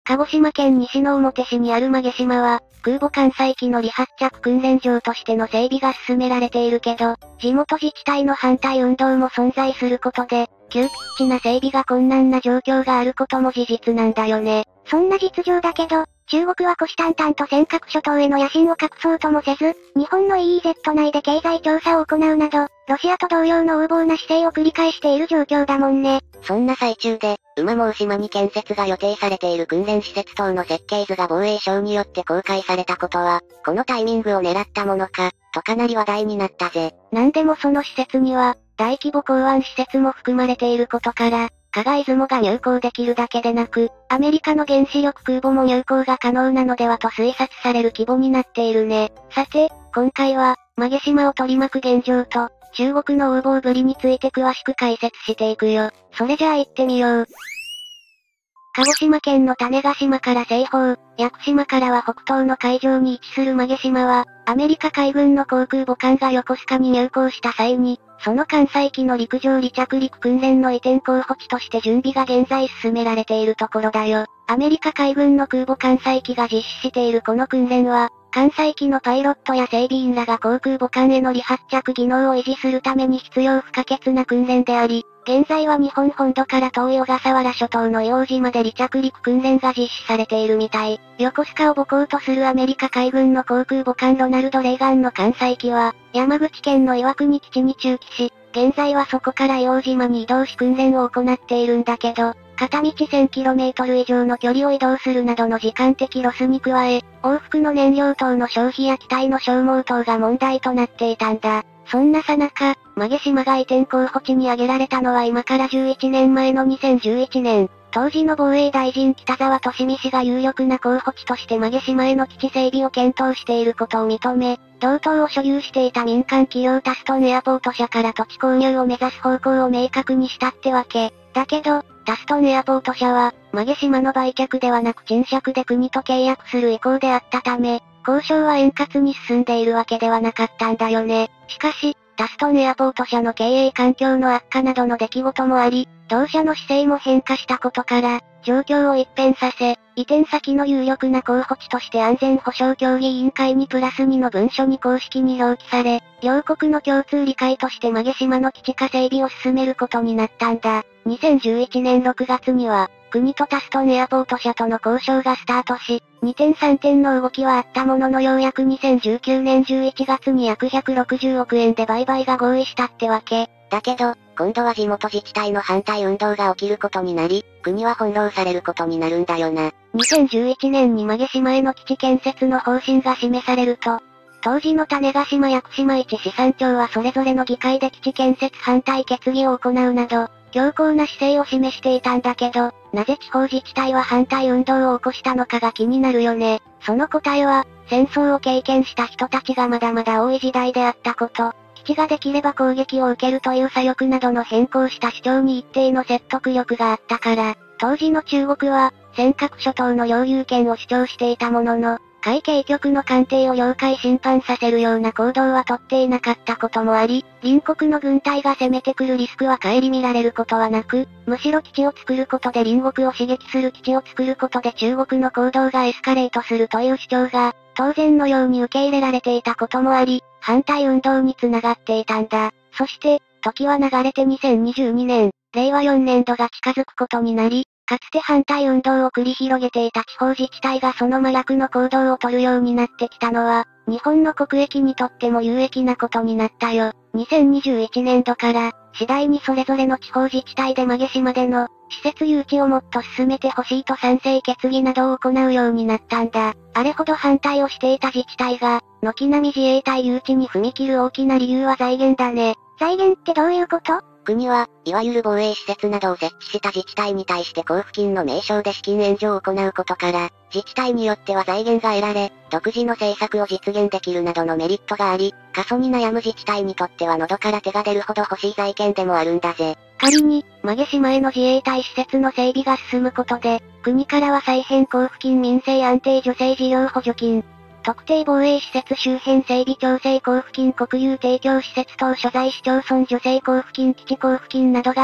鹿児島県西之表市にある馬毛島は、空母艦載機の離発着訓練場としての整備が進められているけど、地元自治体の反対運動も存在することで、急ピッチな整備が困難な状況があることも事実なんだよね。 そんな実情だけど、中国は虎視眈々と尖閣諸島への野心を隠そうともせず、日本の EEZ 内で経済調査を行うなど、ロシアと同様の横暴な姿勢を繰り返している状況だもんね。 そんな最中で、馬毛島に建設が予定されている訓練施設等の設計図が防衛省によって公開されたことは、このタイミングを狙ったものか、とかなり話題になったぜ。 なんでもその施設には、大規模港湾施設も含まれていることから、加賀出雲が入港できるだけでなく、アメリカの原子力空母も入港が可能なのではと推察される規模になっているね。さて、今回は、馬毛島を取り巻く現状と、中国の横暴ぶりについて詳しく解説していくよ。それじゃあ行ってみよう。鹿児島県の種子島から西方、屋久島からは北東の海上に位置する馬毛島は、アメリカ海軍の航空母艦が横須賀に入港した際に、その艦載機の陸上離着陸訓練の移転候補地として準備が現在進められているところだよ。アメリカ海軍の空母艦載機が実施しているこの訓練は、艦載機のパイロットや整備員らが航空母艦への離発着技能を維持するために必要不可欠な訓練であり、現在は日本本土から遠い小笠原諸島の硫黄島で離着陸訓練が実施されているみたい。横須賀を母港とするアメリカ海軍の航空母艦ロナルド・レーガンの艦載機は、山口県の岩国基地に駐機し、現在はそこから硫黄島に移動し訓練を行っているんだけど、片道 1000km 以上の距離を移動するなどの時間的ロスに加え、往復の燃料等の消費や機体の消耗等が問題となっていたんだ。そんなさなか、馬毛島が移転候補地に挙げられたのは今から11年前の2011年。当時の防衛大臣北沢利美氏が有力な候補地として馬毛島への基地整備を検討していることを認め、同島を所有していた民間企業タストンエアポート社から土地購入を目指す方向を明確にしたってわけ。だけど、タストンエアポート社は、馬毛島の売却ではなく賃借で国と契約する意向であったため、交渉は円滑に進んでいるわけではなかったんだよね。しかし、タストンエアポート社の経営環境の悪化などの出来事もあり、同社の姿勢も変化したことから、状況を一変させ、移転先の有力な候補地として安全保障協議委員会にプラス2の文書に公式に表記され、両国の共通理解として馬毛島の基地化整備を進めることになったんだ。2011年6月には、国とタストンエアポート社との交渉がスタートし、2点3点の動きはあったもののようやく2019年11月に約160億円で売買が合意したってわけ。 だけど、今度は地元自治体の反対運動が起きることになり、国は翻弄されることになるんだよな。 2011年に馬毛島への基地建設の方針が示されると、当時の種子島屋久島一市3町はそれぞれの議会で基地建設反対決議を行うなど、強硬な姿勢を示していたんだけど、なぜ地方自治体は反対運動を起こしたのかが気になるよね。その答えは、戦争を経験した人たちがまだまだ多い時代であったこと、基地ができれば攻撃を受けるという左翼などの変更した主張に一定の説得力があったから、当時の中国は、尖閣諸島の領有権を主張していたものの、海警局の艦艇を領海侵犯させるような行動はとっていなかったこともあり、隣国の軍隊が攻めてくるリスクは顧みられることはなく、むしろ基地を作ることで隣国を刺激する基地を作ることで中国の行動がエスカレートするという主張が、当然のように受け入れられていたこともあり、反対運動につながっていたんだ。そして、時は流れて2022年、令和4年度が近づくことになり、かつて反対運動を繰り広げていた地方自治体がその真逆の行動を取るようになってきたのは、日本の国益にとっても有益なことになったよ。2021年度から、次第にそれぞれの地方自治体で馬毛島での、施設誘致をもっと進めてほしいと賛成決議などを行うようになったんだ。あれほど反対をしていた自治体が、軒並み自衛隊誘致に踏み切る大きな理由は財源だね。 財源ってどういうこと？ 国は、いわゆる防衛施設などを設置した自治体に対して交付金の名称で資金援助を行うことから、自治体によっては財源が得られ、独自の政策を実現できるなどのメリットがあり、過疎に悩む自治体にとっては喉から手が出るほど欲しい財源でもあるんだぜ。 仮に、馬毛島への自衛隊施設の整備が進むことで、国からは再編交付金民生安定助成事業補助金、特定防衛施設周辺整備調整交付金国有提供施設等所在市町村助成交付金基地交付金などがあり、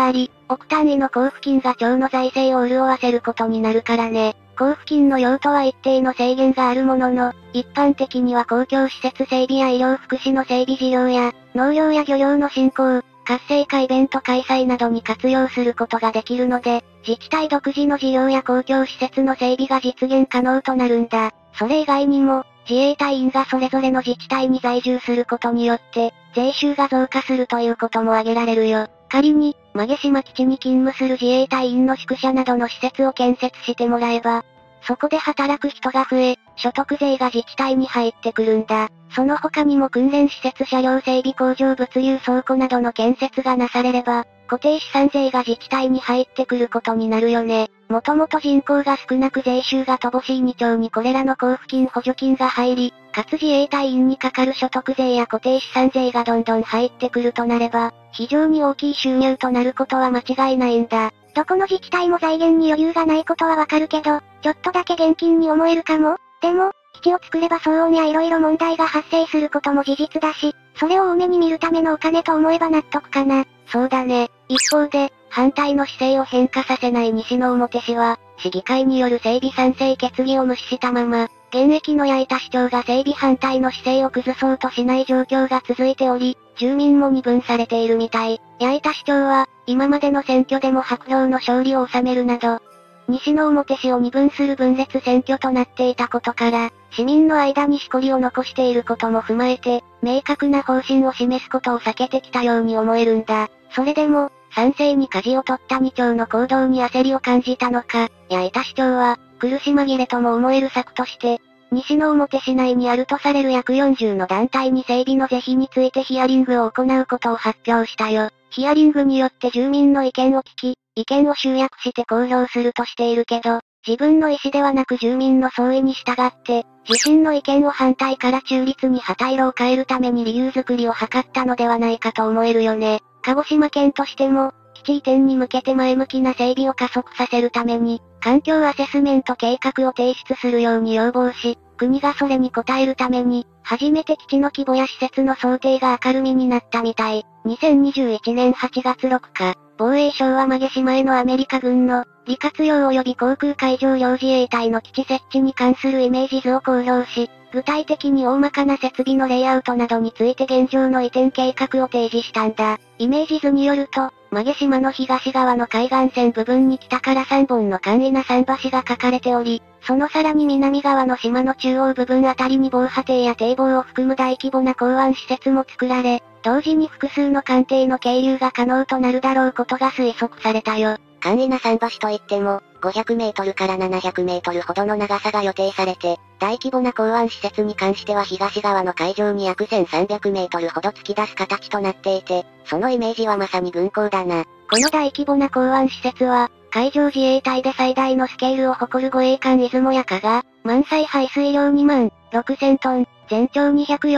億単位の交付金が町の財政を潤わせることになるからね。交付金の用途は一定の制限があるものの、一般的には公共施設整備や医療福祉の整備事業や、農業や漁業の振興、活性化イベント開催などに活用することができるので、自治体独自の事業や公共施設の整備が実現可能となるんだ。それ以外にも、自衛隊員がそれぞれの自治体に在住することによって、税収が増加するということも挙げられるよ。仮に、馬島基地に勤務する自衛隊員の宿舎などの施設を建設してもらえば、そこで働く人が増え、所得税が自治体に入ってくるんだ。その他にも訓練施設車両整備工場物流倉庫などの建設がなされれば、固定資産税が自治体に入ってくることになるよね。もともと人口が少なく税収が乏しい2町にこれらの交付金補助金が入り、かつ自衛隊員にかかる所得税や固定資産税がどんどん入ってくるとなれば、非常に大きい収入となることは間違いないんだ。 どこの自治体も財源に余裕がないことはわかるけど、ちょっとだけ現金に思えるかも。でも、基地を作れば騒音や色々問題が発生することも事実だし、それを多めに見るためのお金と思えば納得かな。 そうだね。一方で、反対の姿勢を変化させない西之表市は、市議会による整備賛成決議を無視したまま、現役の八板市長が整備反対の姿勢を崩そうとしない状況が続いており、住民も二分されているみたい。八板市長は、今までの選挙でも白票の勝利を収めるなど、西之表市を二分する分裂選挙となっていたことから、市民の間にしこりを残していることも踏まえて、明確な方針を示すことを避けてきたように思えるんだ。それでも、賛成に舵を取った2町の行動に焦りを感じたのか、八板市長は、苦し紛れとも思える策として、西之表市内にあるとされる約40の団体に整備の是非についてヒアリングを行うことを発表したよ。ヒアリングによって住民の意見を聞き、意見を集約して公表するとしているけど、自分の意思ではなく住民の総意に従って、自身の意見を反対から中立に旗色を変えるために理由作りを図ったのではないかと思えるよね。鹿児島県としても、基地移転に向けて前向きな整備を加速させるために、環境アセスメント計画を提出するように要望し、国がそれに応えるために、初めて基地の規模や施設の想定が明るみになったみたい。2021年8月6日、防衛省は馬毛島へのアメリカ軍の、利活用及び航空海上両自衛隊の基地設置に関するイメージ図を公表し、具体的に大まかな設備のレイアウトなどについて現状の移転計画を提示したんだ。イメージ図によると、馬毛島の東側の海岸線部分に北から3本の簡易な桟橋が書かれており、そのさらに南側の島の中央部分あたりに防波堤や堤防を含む大規模な港湾施設も作られ、同時に複数の艦艇の係留が可能となるだろうことが推測されたよ。 簡易な桟橋といっても、500メートルから700メートルほどの長さが予定されて、大規模な港湾施設に関しては東側の海上に約1300メートルほど突き出す形となっていて、そのイメージはまさに軍港だな。 この大規模な港湾施設は、海上自衛隊で最大のスケールを誇る護衛艦出雲や加賀、満載排水量2万6000トン、全長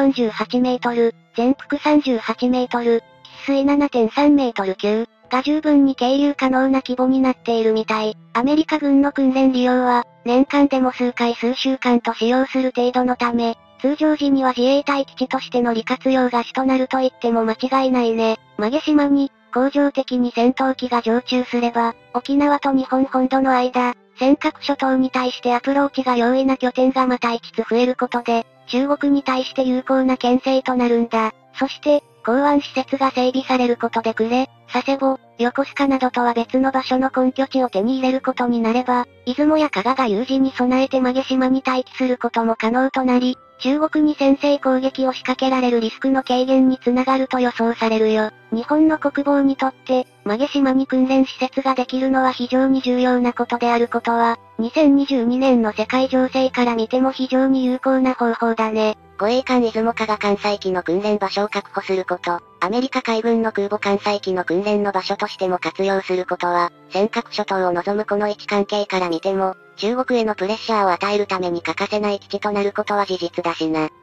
248メートル、全幅38メートル、喫水7.3メートル級が十分に係留可能な規模になっているみたい。アメリカ軍の訓練利用は、年間でも数回数週間と使用する程度のため、通常時には自衛隊基地としての利活用が主となると言っても間違いないね。馬毛島に、恒常的に戦闘機が常駐すれば、沖縄と日本本土の間、尖閣諸島に対してアプローチが容易な拠点がまた5つ増えることで、中国に対して有効な牽制となるんだ。そして、港湾施設が整備されることで呉、佐世保、横須賀などとは別の場所の根拠地を手に入れることになれば、出雲や加賀が有事に備えて馬毛島に待機することも可能となり、中国に先制攻撃を仕掛けられるリスクの軽減につながると予想されるよ。日本の国防にとって、馬毛島に訓練施設ができるのは非常に重要なことであることは、2022年の世界情勢から見ても非常に有効な方法だね。 護衛艦出雲加賀艦載機の訓練場所を確保すること、アメリカ海軍の空母艦載機の訓練の場所としても活用することは、尖閣諸島を望むこの位置関係から見ても、中国へのプレッシャーを与えるために欠かせない基地となることは事実だしな。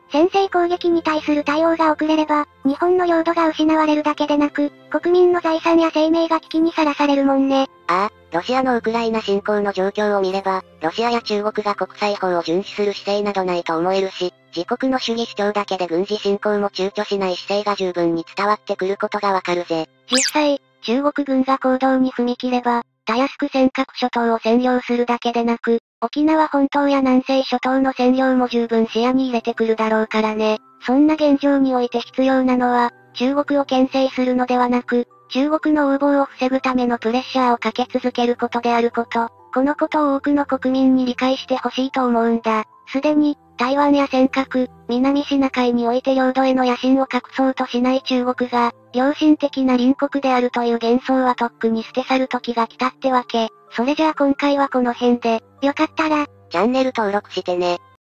先制攻撃に対する対応が遅れれば、日本の領土が失われるだけでなく、国民の財産や生命が危機にさらされるもんね。 ああ、ロシアのウクライナ侵攻の状況を見れば、ロシアや中国が国際法を遵守する姿勢などないと思えるし、自国の主義主張だけで軍事侵攻も躊躇しない姿勢が十分に伝わってくることがわかるぜ。 実際、中国軍が行動に踏み切れば、たやすく尖閣諸島を占領するだけでなく、沖縄本島や南西諸島の占領も十分視野に入れてくるだろうからね。そんな現状において必要なのは、中国を牽制するのではなく、中国の横暴を防ぐためのプレッシャーをかけ続けることであること。このことを多くの国民に理解してほしいと思うんだ。すでに、台湾や尖閣、南シナ海において領土への野心を隠そうとしない中国が、良心的な隣国であるという幻想はとっくに捨て去る時が来たってわけ。それじゃあ今回はこの辺で、 よかったら、 チャンネル登録してね。